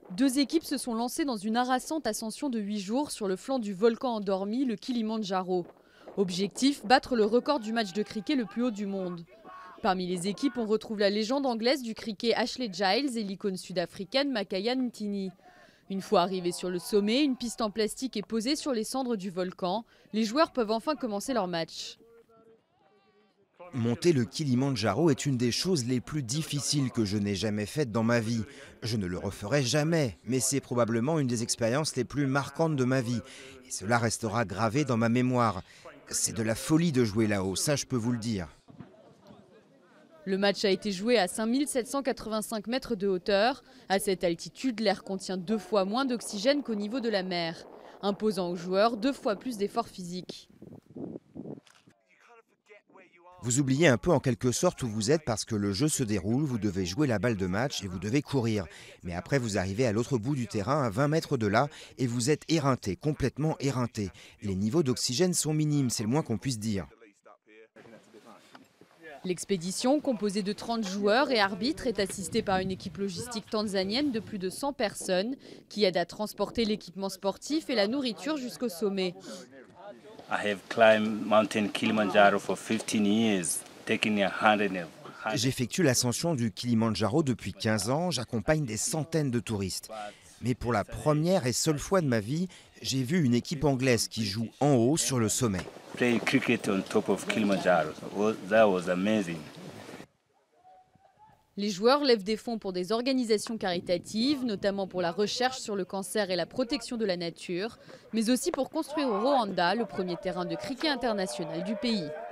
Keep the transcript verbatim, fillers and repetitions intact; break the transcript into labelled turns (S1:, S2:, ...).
S1: Deux équipes se sont lancées dans une harassante ascension de huit jours sur le flanc du volcan endormi, le Kilimandjaro. Objectif, battre le record du match de cricket le plus haut du monde. Parmi les équipes, on retrouve la légende anglaise du cricket Ashley Giles et l'icône sud-africaine Makaya Ntini. Une fois arrivés sur le sommet, une piste en plastique est posée sur les cendres du volcan. Les joueurs peuvent enfin commencer leur match.
S2: Monter le Kilimandjaro est une des choses les plus difficiles que je n'ai jamais faites dans ma vie. Je ne le referai jamais, mais c'est probablement une des expériences les plus marquantes de ma vie. Et cela restera gravé dans ma mémoire. C'est de la folie de jouer là-haut, ça je peux vous le dire.
S1: Le match a été joué à cinq mille sept cent quatre-vingt-cinq mètres de hauteur. À cette altitude, l'air contient deux fois moins d'oxygène qu'au niveau de la mer, imposant aux joueurs deux fois plus d'efforts physiques.
S2: Vous oubliez un peu en quelque sorte où vous êtes parce que le jeu se déroule, vous devez jouer la balle de match et vous devez courir. Mais après vous arrivez à l'autre bout du terrain, à vingt mètres de là, et vous êtes éreinté, complètement éreinté. Les niveaux d'oxygène sont minimes, c'est le moins qu'on puisse dire.
S1: L'expédition, composée de trente joueurs et arbitres, est assistée par une équipe logistique tanzanienne de plus de cent personnes qui aide à transporter l'équipement sportif et la nourriture jusqu'au sommet.
S3: I have climbed Mountain Kilimanjaro for fifteen years, taking a hundred.
S2: J'effectue l'ascension du Kilimandjaro depuis quinze ans, j'accompagne des centaines de touristes. Mais pour la première et seule fois de ma vie, j'ai vu une équipe anglaise qui joue en haut sur le sommet.
S3: Play cricket on top of Kilimanjaro. That was amazing.
S1: Les joueurs lèvent des fonds pour des organisations caritatives, notamment pour la recherche sur le cancer et la protection de la nature, mais aussi pour construire au Rwanda le premier terrain de cricket international du pays.